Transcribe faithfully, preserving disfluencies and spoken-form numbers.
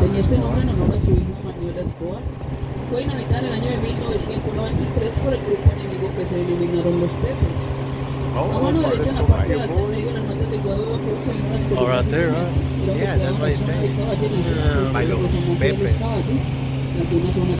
Tenía este nombre en honor a su hijo Manuel Escobar. Fue inhabitada en el año de mil novecientos noventa y tres por el grupo enemigo que se denominaron los Pepes. A mano derecha, en la parte alta, en medio de las notas de Guadalupe, se ven unas Oh, right columnas there, encima. right? Era Yeah, ubicada that's una what he's zona de saying. caballerizos, Uh, desde by la los resonancia de los Pepes. caballos, ante una zona